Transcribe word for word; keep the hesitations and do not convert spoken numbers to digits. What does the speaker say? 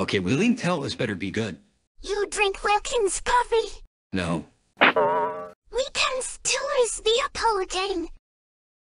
Okay, William, tell this better be good. You drink Wilkins coffee? No. We can still use the Apollo again.